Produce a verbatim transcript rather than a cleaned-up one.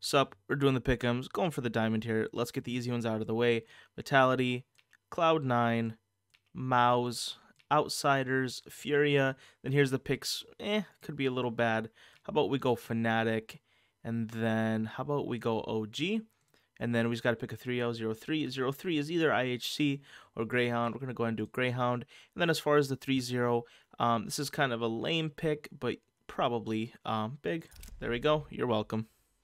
Sup, we're doing the pick'ems, going for the diamond here. Let's get the easy ones out of the way. Vitality, Cloud nine, Mouse, Outsiders, Furia. Then here's the picks. Eh, could be a little bad. How about we go Fnatic, and then how about we go O G? And then we just got to pick a three oh zero three. zero three is either I H C or Greyhound. We're going to go ahead and do Greyhound. And then as far as the three zero, um, this is kind of a lame pick, but probably um, big. There we go. You're welcome.